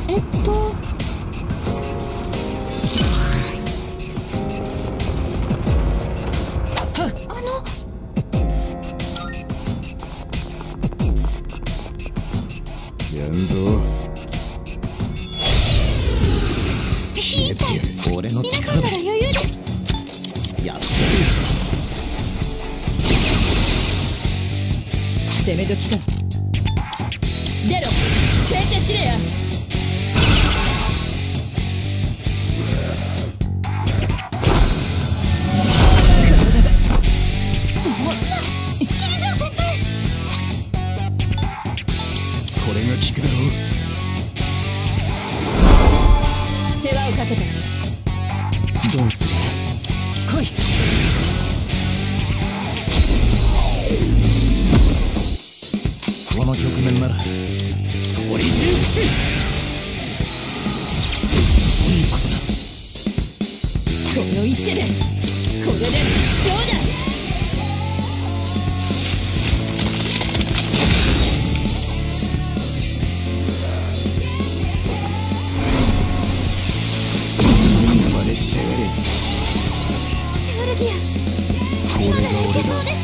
えっとやんぞ。ひいてやる。俺の力で皆さんなら余裕です。 やって攻め時か。出ろペンテシレア。 これが効くだろう。 世話をかけた。 どうする。 来い。 この局面なら取り尽くし。いいことだ。 この一手でこれでどうだ。 真似しやがれ。 エオルギア、今ならいけそうです。